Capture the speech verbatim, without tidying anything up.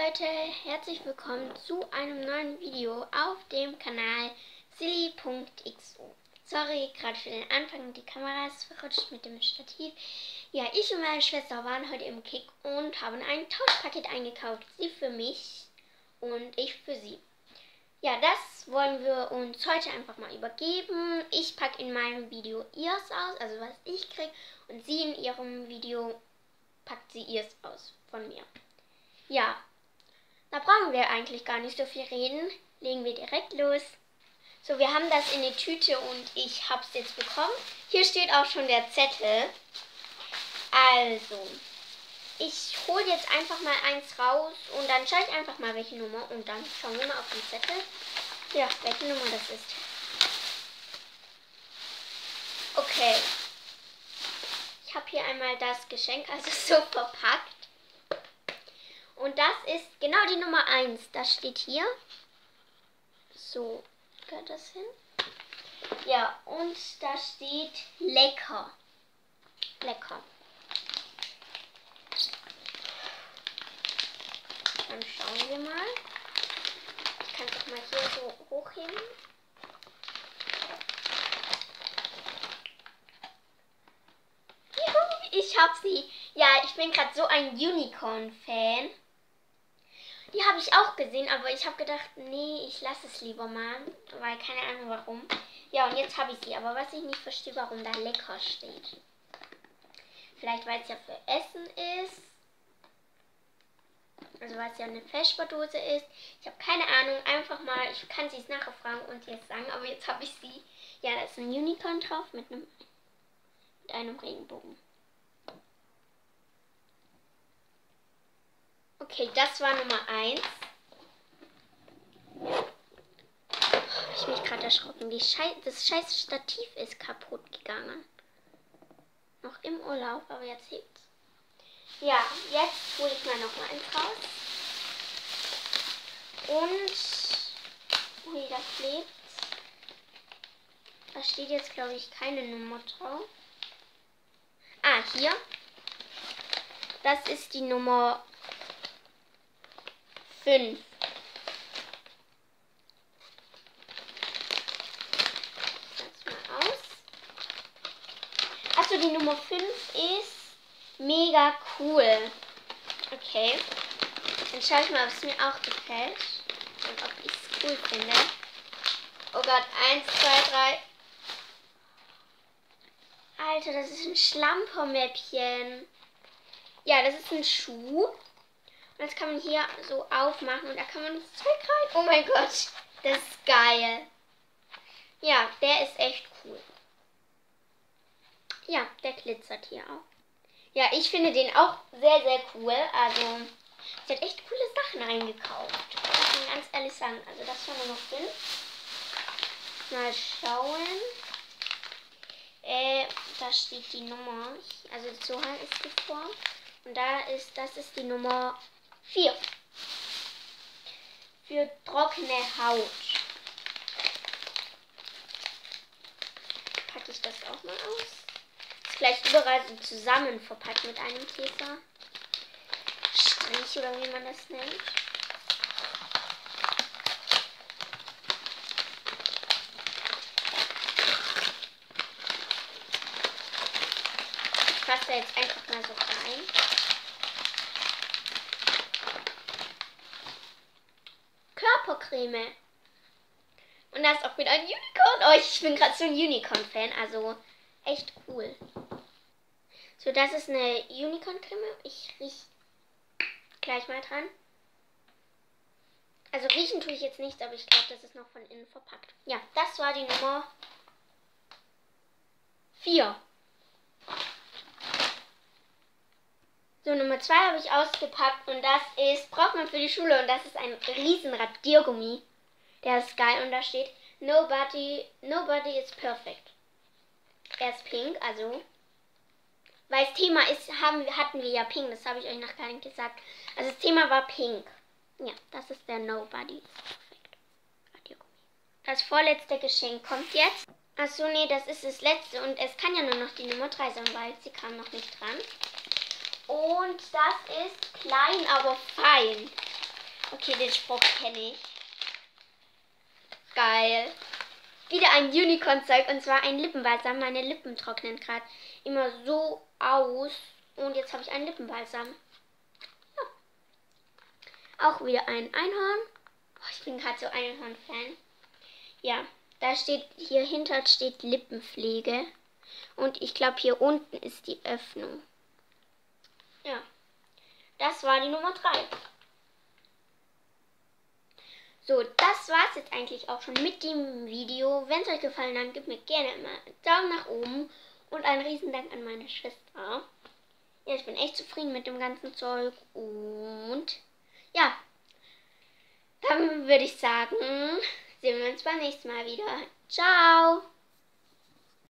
Leute, herzlich willkommen zu einem neuen Video auf dem Kanal Silly Punkt x o. Sorry, gerade für den Anfang, die Kamera ist verrutscht mit dem Stativ. Ja, ich und meine Schwester waren heute im Kick und haben ein Tauschpaket eingekauft. Sie für mich und ich für sie. Ja, das wollen wir uns heute einfach mal übergeben. Ich packe in meinem Video ihrs aus, also was ich kriege, und sie in ihrem Video packt sie ihrs aus von mir. Ja, da brauchen wir eigentlich gar nicht so viel reden. Legen wir direkt los. So, wir haben das in die Tüte und ich habe es jetzt bekommen. Hier steht auch schon der Zettel. Also, ich hole jetzt einfach mal eins raus und dann schaue ich einfach mal, welche Nummer. Und dann schauen wir mal auf den Zettel. Ja, welche Nummer das ist. Okay. Ich habe hier einmal das Geschenk, also so verpackt. Und das ist genau die Nummer eins. Das steht hier. So, gehört das hin? Ja, und da steht lecker. Lecker. Dann schauen wir mal. Ich kann es auch mal hier so hochheben. Juhu, ich hab sie. Ja, ich bin gerade so ein Unicorn-Fan. Die habe ich auch gesehen, aber ich habe gedacht, nee, ich lasse es lieber mal, weil keine Ahnung warum. Ja, und jetzt habe ich sie, aber was ich nicht verstehe, warum da lecker steht. Vielleicht, weil es ja für Essen ist. Also, weil es ja eine Vesper-Dose ist. Ich habe keine Ahnung, einfach mal, ich kann sie es nachher fragen und jetzt sagen, aber jetzt habe ich sie. Ja, da ist ein Unicorn drauf mit einem, mit einem Regenbogen. Okay, das war Nummer eins. Habe ich mich gerade erschrocken. Die Schei das scheiß Stativ ist kaputt gegangen. Noch im Urlaub, aber jetzt hebt's. Ja, jetzt hole ich mal noch mal eins raus. Und, ui, da klebt. Da steht jetzt, glaube ich, keine Nummer drauf. Ah, hier. Das ist die Nummer fünf. Ich mal aus. Achso, die Nummer fünf ist mega cool. Okay. Dann schaue ich mal, ob es mir auch gefällt. Und ob ich es cool finde. Oh Gott, eins, zwei, drei. Alter, das ist ein Schlampermäppchen. Ja, das ist ein Schuh. Und das kann man hier so aufmachen und da kann man das Zeug rein. Oh mein Gott, das ist geil. Ja, der ist echt cool. Ja, der glitzert hier auch. Ja, ich finde den auch sehr, sehr cool. Also, sie hat echt coole Sachen eingekauft. Muss ich ganz ehrlich sagen. Also, das war Nummer fünf. Mal schauen. Äh, da steht die Nummer. Also, so halt ist die Form. Und da ist, das ist die Nummer vier. Für trockene Haut. Packe ich das auch mal aus. Ist gleich überall so zusammen verpackt mit einem Käfer. Strich oder wie man das nennt. Ich fasse da jetzt einfach mal so rein. Körpercreme. Und da ist auch wieder ein Unicorn. Oh, ich bin gerade so ein Unicorn-Fan. Also echt cool. So, das ist eine Unicorn-Creme. Ich rieche gleich mal dran. Also riechen tue ich jetzt nichts, aber ich glaube, das ist noch von innen verpackt. Ja, das war die Nummer vier. So, Nummer zwei habe ich ausgepackt und das ist, braucht man für die Schule und das ist ein riesen Radiergummi. Der ist geil und da steht, nobody, nobody is perfect. Er ist pink, also, weil das Thema ist, haben, hatten wir ja pink, das habe ich euch noch gar nicht gesagt. Also das Thema war pink. Ja, das ist der Nobody is perfect Radiergummi. Das vorletzte Geschenk kommt jetzt. Achso, nee, das ist das letzte und es kann ja nur noch die Nummer drei sein, weil sie kam noch nicht dran. Und das ist klein, aber fein. Okay, den Spruch kenne ich. Geil. Wieder ein Unicorn-Zeug und zwar ein Lippenbalsam. Meine Lippen trocknen gerade immer so aus. Und jetzt habe ich einen Lippenbalsam. Ja. Auch wieder ein Einhorn. Oh, ich bin gerade so Einhorn-Fan. Ja, da steht, hier hinter steht Lippenpflege. Und ich glaube, hier unten ist die Öffnung. Ja, das war die Nummer drei. So, das war es jetzt eigentlich auch schon mit dem Video. Wenn es euch gefallen hat, gebt mir gerne immer einen Daumen nach oben. Und einen riesen Dank an meine Schwester. Ja, ich bin echt zufrieden mit dem ganzen Zeug. Und ja, dann würde ich sagen, sehen wir uns beim nächsten Mal wieder. Ciao!